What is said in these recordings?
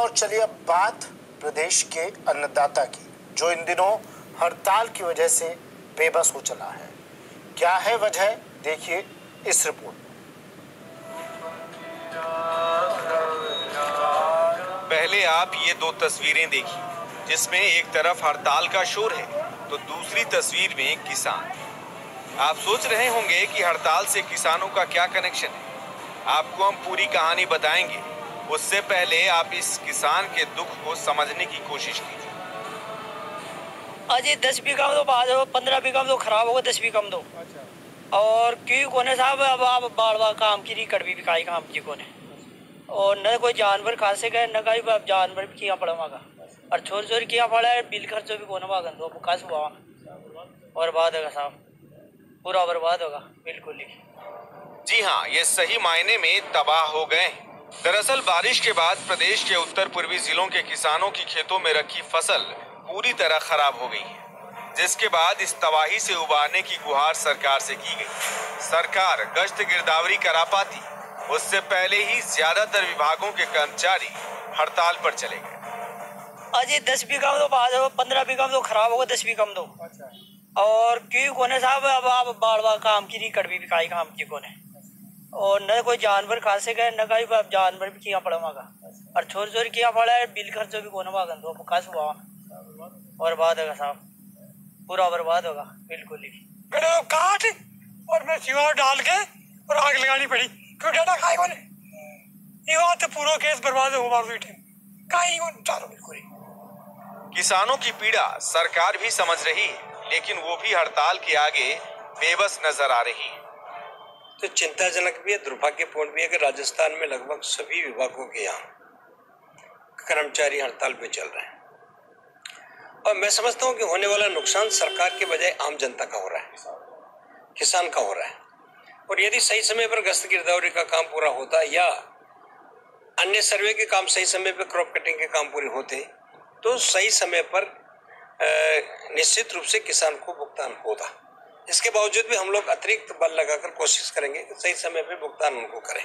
और चलिए अब बात प्रदेश के अन्नदाता की, जो इन दिनों हड़ताल की वजह से बेबस हो चला है। क्या है वजह, देखिए इस रिपोर्ट में। पहले आप ये दो तस्वीरें देखिए, जिसमें एक तरफ हड़ताल का शोर है तो दूसरी तस्वीर में किसान। आप सोच रहे होंगे कि हड़ताल से किसानों का क्या कनेक्शन है। आपको हम पूरी कहानी बताएंगे, उससे पहले आप इस किसान के दुख को समझने की कोशिश कीजिए। अजय 10 बीघा में तो बाद 15 बीघा में तो खराब होगा, 10 बीघा में तो। अच्छा। और क्यों कोने साहब अब आप बाड़ काम की रही कड़वी बिकाई काम की कोने, और न कोई जानवर खा से गए न कहीं जानवर भी किया पड़ा मांगा, और छोर छोर किया पड़ा है, बिल खर्चो भी कोने मांगन दो काश हुआ और बाद होगा साहब, पूरा बर्बाद होगा बिल्कुल ही। जी हाँ, ये सही मायने में तबाह हो गए। दरअसल बारिश के बाद प्रदेश के उत्तर पूर्वी जिलों के किसानों की खेतों में रखी फसल पूरी तरह खराब हो गई है, जिसके बाद इस तबाही से उबारने की गुहार सरकार से की गई। सरकार गश्त गिरदावरी करा पाती, उससे पहले ही ज्यादातर विभागों के कर्मचारी हड़ताल पर चले गए। अजय 10 बीघा में तो बाद 15 बीघा में तो खराब होगा, 10 बीघा में तो। अच्छा। और क्यों कोने साहब अब आप बाड़ काम की रही कड़वी बिकाई काम की कोने, और न कोई जानवर खा से गए न कहीं जानवर भी किया पड़ा मांगा, और छोर छोर किया पड़ा है, बिल खर्चो भी कोने मांगन दो काश हुआ और बाद होगा साहब, पूरा बर्बाद होगा बिल्कुल ही। काट और मैं सीवा डाल के और आग लगानी पड़ी, क्यों डाटा खाए कोने, ये बात तो पूरा केस बर्बाद हो मार बैठे काई कोने चालो बिल्कुल। किसानों की पीड़ा सरकार भी समझ रही है, लेकिन वो भी हड़ताल के आगे बेबस नजर आ रही है। तो चिंताजनक भी है, दुर्भाग्यपूर्ण भी है कि राजस्थान में लगभग सभी विभागों के यहाँ कर्मचारी हड़ताल पे चल रहे हैं, और मैं समझता हूँ कि होने वाला नुकसान सरकार के बजाय आम जनता का हो रहा है, किसान का हो रहा है। और यदि सही समय पर गश्त गिरदावरी का काम पूरा होता या अन्य सर्वे के काम सही समय पर, क्रॉप कटिंग के काम पूरे होते, तो सही समय पर निश्चित रूप से किसान को भुगतान होता। इसके बावजूद भी हम लोग अतिरिक्त बल लगाकर कोशिश करेंगे कि सही समय पे भुगतान उनको करें।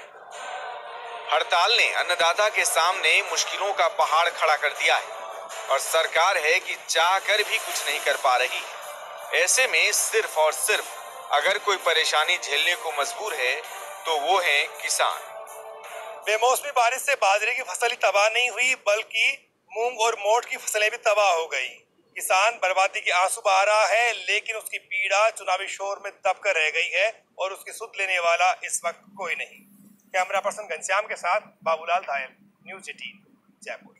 हड़ताल ने अन्नदाता के सामने मुश्किलों का पहाड़ खड़ा कर दिया है, और सरकार है कि चाह कर भी कुछ नहीं कर पा रही। ऐसे में सिर्फ और सिर्फ अगर कोई परेशानी झेलने को मजबूर है तो वो है किसान। बेमौसमी बारिश से बाजरे की फसल ही तबाह नहीं हुई, बल्कि मूंग और मोठ की फसलें भी तबाह हो गई। किसान बर्बादी की आंसू बहा रहा है, लेकिन उसकी पीड़ा चुनावी शोर में दबकर रह गई है, और उसकी सुध लेने वाला इस वक्त कोई नहीं। कैमरा पर्सन घनश्याम के साथ बाबूलाल धायल, न्यूज़ 18 जयपुर।